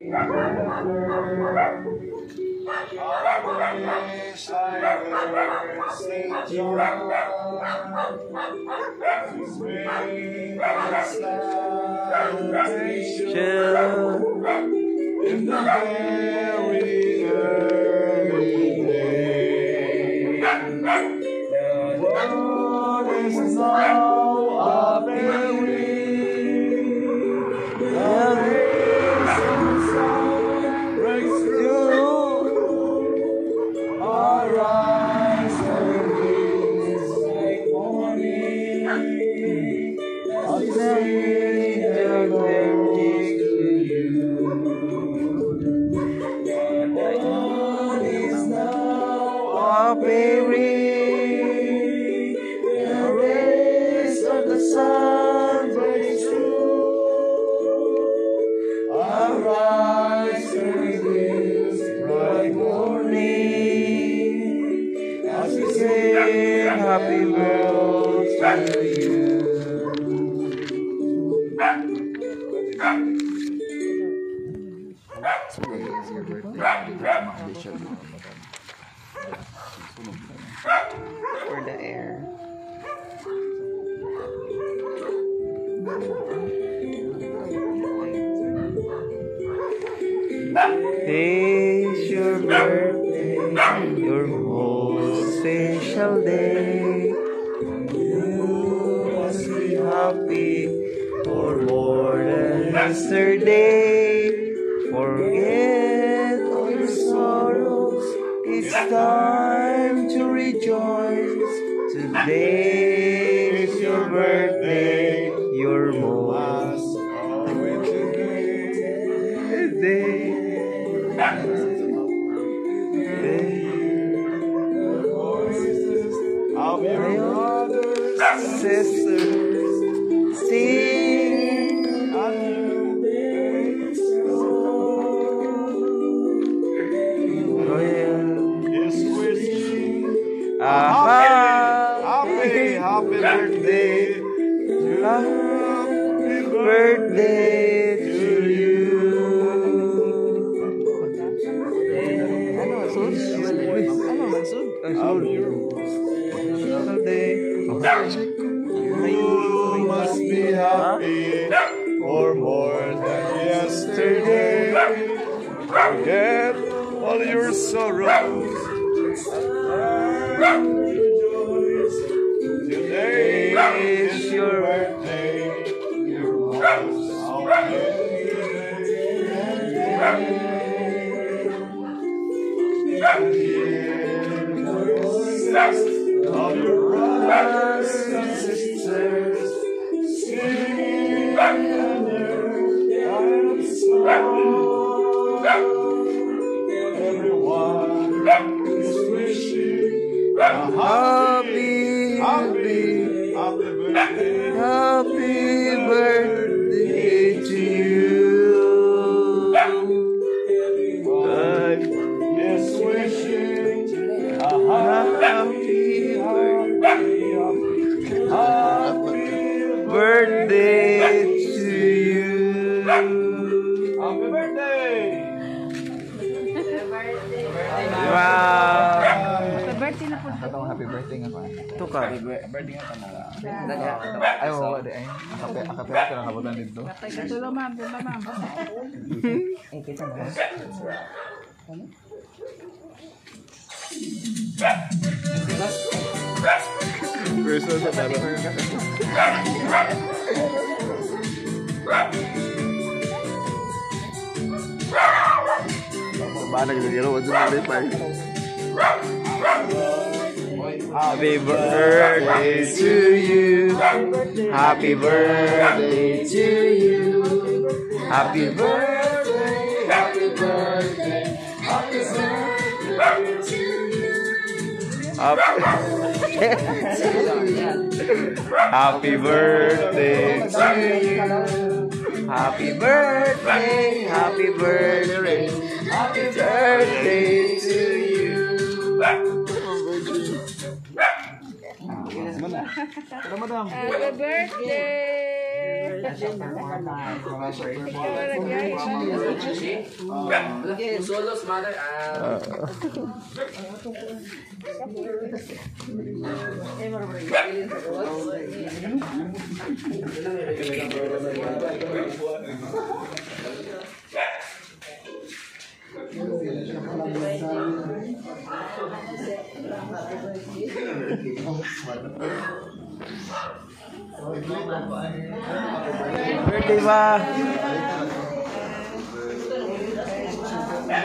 In the very early day, the world is now a weary. The rays of the sun breaks through. Arise early, it's like morning. As we sing the glory to you. Weary, the rays of the sun break through. Arise early, bright morning, as we sing happy birthday to you. For the air. Today's your birthday, your most special day. You must be happy for more than yesterday. Forget all your sorrows, it's time to rejoice. Today is your birthday, your most day. The voices of your brothers and sisters sing a new day's is wishing a happy birthday to you. You must be happy for more than yesterday. Forget all your sorrows. Today is your birthday. Your most of your brothers and sisters singing another song. Everyone is wishing a happy birthday to you. Everyone is wishing a happy birthday to you. Happy birthday! Wow! Happy birthday na po. Happy birthday nga pa. Ito ka. Happy birthday nga pa na. Ay, wala di ay. Akapera ka na kabutan dito. Tulo ma'am, diba ma'am? Eh, kita mo. Verso sa talo. Banag na gano'n. What's the name? Happy birthday to you. Happy birthday to you. Happy birthday. Happy birthday. Happy birthday to you. Happy birthday to you. Happy birthday. Happy birthday. Happy birthday to you. Happy birthday! Solos, mother. Birthday ba?